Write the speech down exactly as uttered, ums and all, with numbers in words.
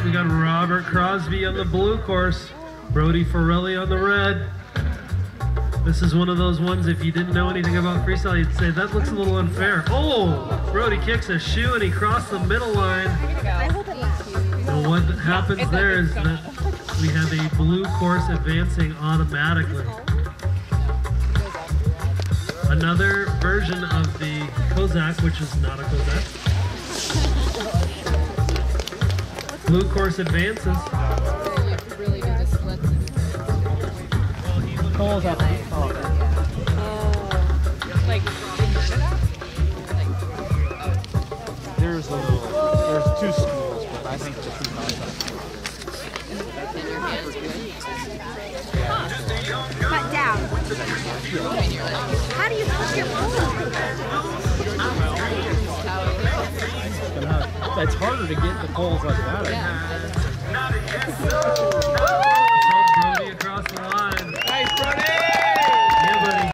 We got Robert Crosby on the blue course, Brody Forelli on the red. This is one of those ones, if you didn't know anything about freestyle, you'd say, that looks a little unfair. Oh, Brody kicks a shoe and he crossed the middle line. And what happens there is that we have a blue course advancing automatically. Another version of the Kozak, which is not a Kozak. Blue course advances. Really do the splits. Poles up. Oh. Like, There's a little, there's two schools, but I think the two Cut down. How do you put your pole? It's harder to get the poles like that. yeah.